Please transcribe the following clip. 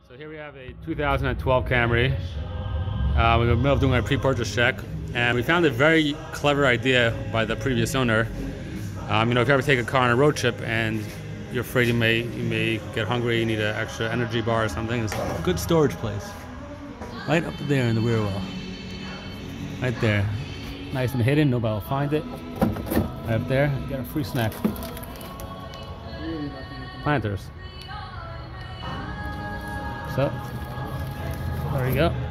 So here we have a 2012 Camry. We're in the middle of doing a pre-purchase check, and we found a very clever idea by the previous owner. You know, if you ever take a car on a road trip and you're afraid you may get hungry, you need an extra energy bar or something, it's a good storage place. Right up there in the rear wheel. Right there. Nice and hidden, nobody will find it. Right up there, you get a free snack. Planters. So, there you go.